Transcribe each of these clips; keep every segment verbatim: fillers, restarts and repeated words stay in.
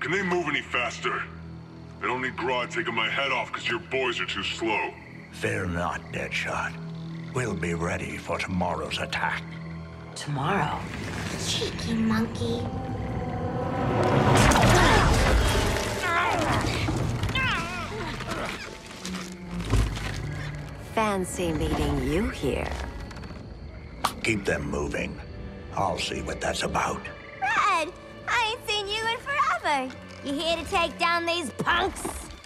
Can they move any faster? I don't need Grodd taking my head off because your boys are too slow. Fear not, Deadshot. We'll be ready for tomorrow's attack. Tomorrow? Cheeky monkey. Fancy meeting you here. Keep them moving. I'll see what that's about. Red, I ain't seen you in forever. You here to take down these punks?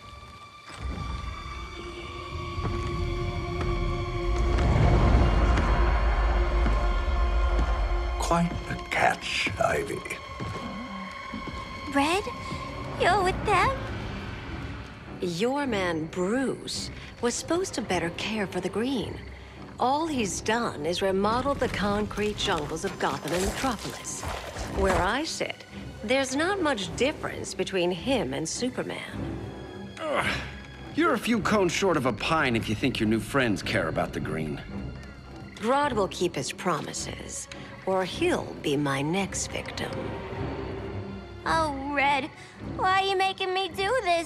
Quite a catch, Ivy. Red, you're with them? Your man, Bruce, was supposed to better care for the Green. All he's done is remodel the concrete jungles of Gotham and Metropolis. Where I sit, there's not much difference between him and Superman. Ugh. You're a few cones short of a pine if you think your new friends care about the Green. Grodd will keep his promises, or he'll be my next victim. Oh, Red, why are you making me do this?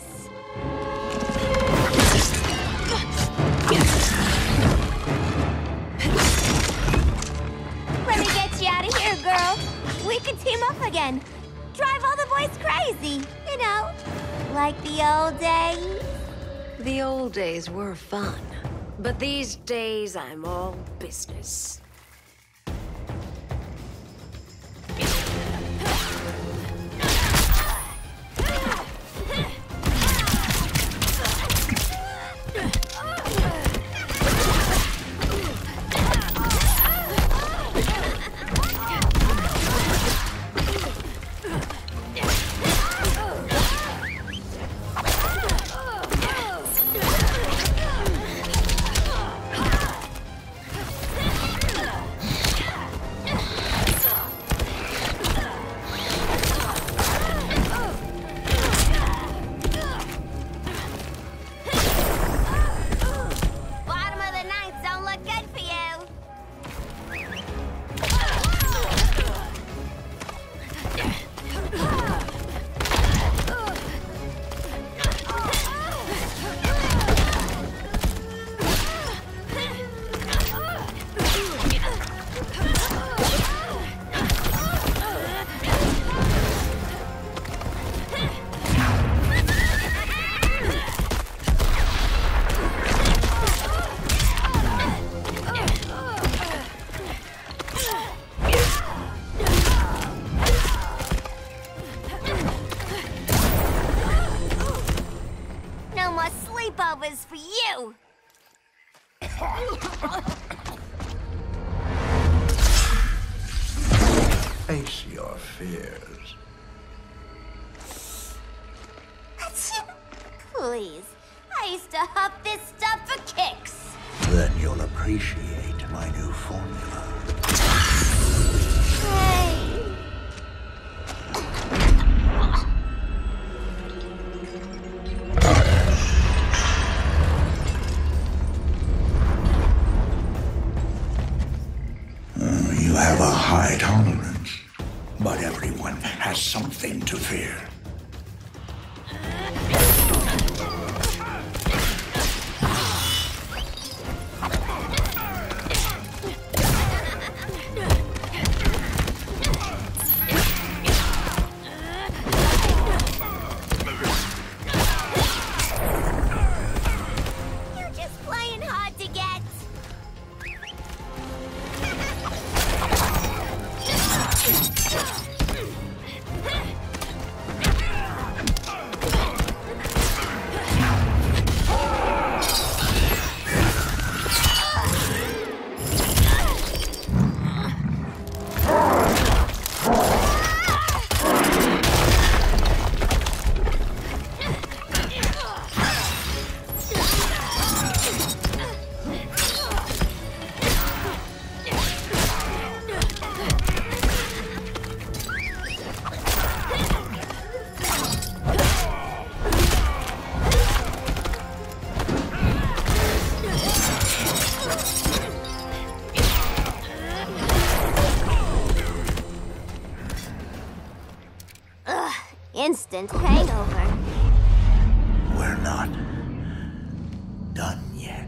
Let me get you out of here, girl. We can team up again. Drive all the boys crazy, you know, like the old days. The old days were fun, but these days I'm all business. Sleepovers for you! Face your fears. Please, I used to huff this stuff for kicks. Then you'll appreciate my new formula. Hey. You have a high tolerance, but everyone has something to fear. instant hangover. We're not done yet.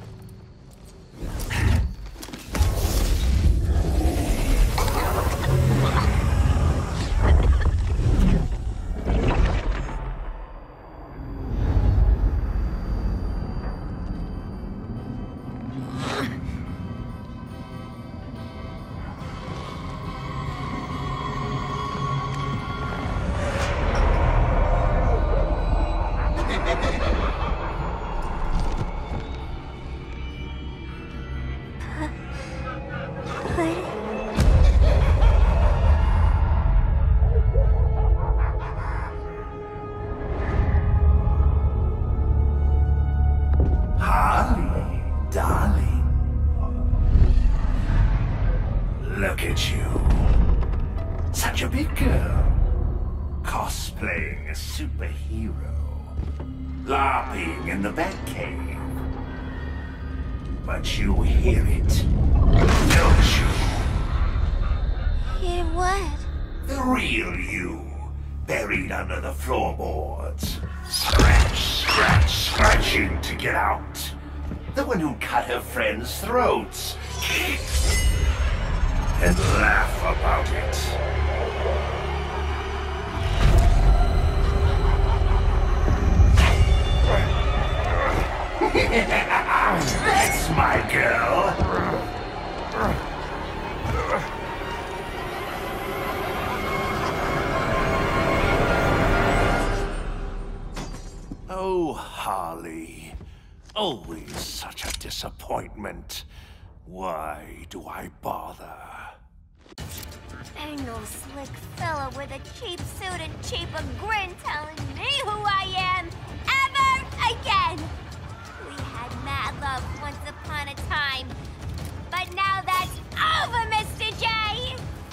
Harley, darling. Look at you. Such a big girl. Cosplaying a superhero. LARPing in the Batcave. But you hear it, don't you? Hear what? The real you, buried under the floorboards. Scratch, scratch, scratching to get out. The one who cut her friends' throats. And laugh about it. That's my girl. Oh, Harley. Always such a disappointment. Why do I bother? Ain't no slick fella with a cheap suit and cheaper grin telling me who I am ever again. We had mad love once upon a time, but now that's over, Mister J.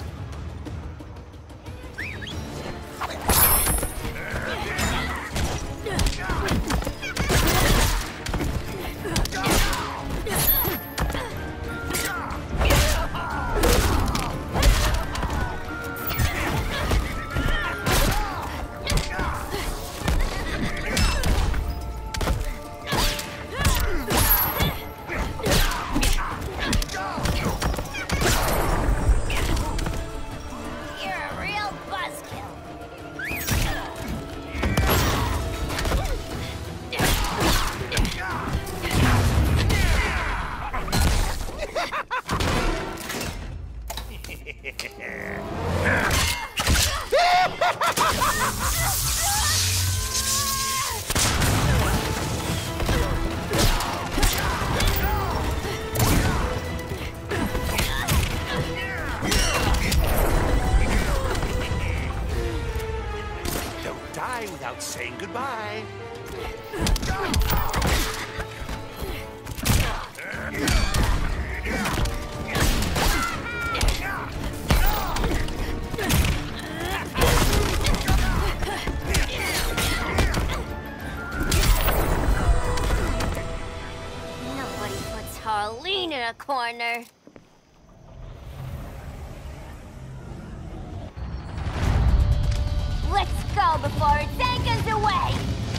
Don't die without saying goodbye. Nobody puts Harleen in a corner. Let's go before it seconds away!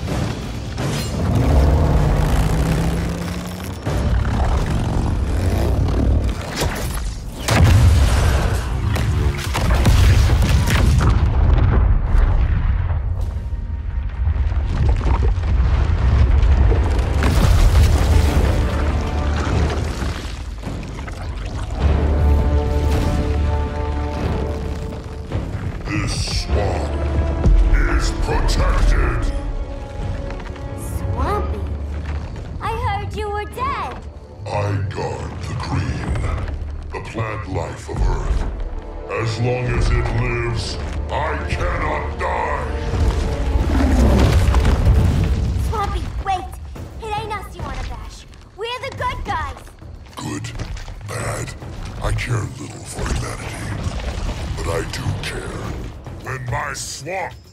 This swamp is protected. Swampy? I heard you were dead. I guard the green, the plant life of Earth. As long as it lives, I cannot die. Swampy, wait! It ain't us you wanna bash. We're the good guys. Good, bad, I care little for humanity. But I do care. When my swamp